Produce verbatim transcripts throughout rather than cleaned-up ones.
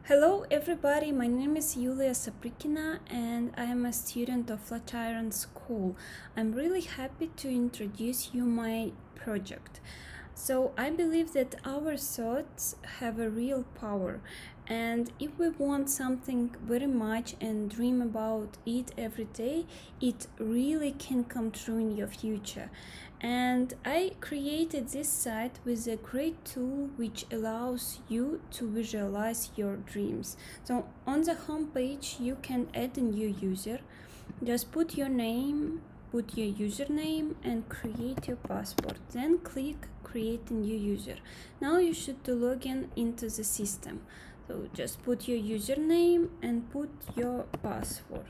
Hello everybody, my name is Yulia Saprikina and I am a student of Flatiron School. I'm really happy to introduce you my project. So I believe that our thoughts have a real power, and if we want something very much and dream about it every day, it really can come true in your future. And I created this site with a great tool which allows you to visualize your dreams. So on the home page you can add a new user. Just put your name, put your username and create your password. Then click create a new user. Now you should log in into the system. So just put your username and put your password.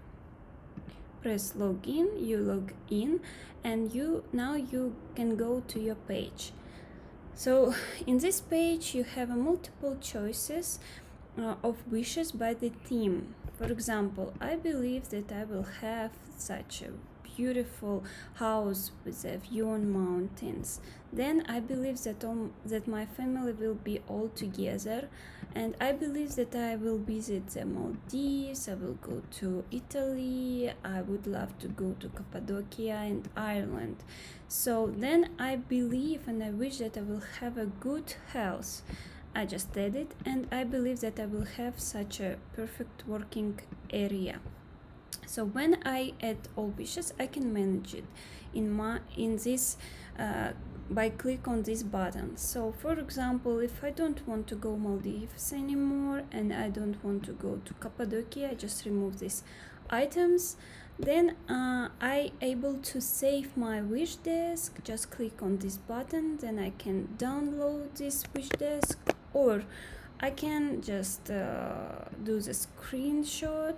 Press login, you log in, and you now you can go to your page. So in this page you have a multiple choices uh, of wishes by the theme. For example, I believe that I will have such a beautiful house with a view on mountains. Then I believe that um, that my family will be all together, and I believe that I will visit the Maldives, I will go to Italy, I would love to go to Cappadocia and Ireland. So then I believe and I wish that I will have a good health. I just add it, and I believe that I will have such a perfect working area. So when I add all wishes, I can manage it in my in this uh, by click on this button. So for example, if I don't want to go Maldives anymore and I don't want to go to Cappadocia, I just remove these items. Then uh, I able to save my wish desk. Just click on this button, then I can download this wish desk, or I can just uh, do the screenshot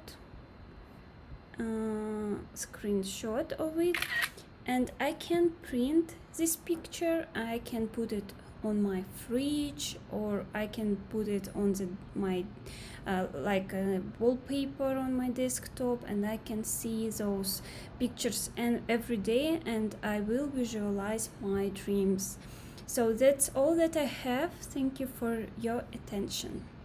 uh, screenshot of it, and I can print this picture. I can put it on my fridge, or I can put it on the my uh, like a wallpaper on my desktop, and I can see those pictures and every day, and I will visualize my dreams. So that's all that I have. Thank you for your attention.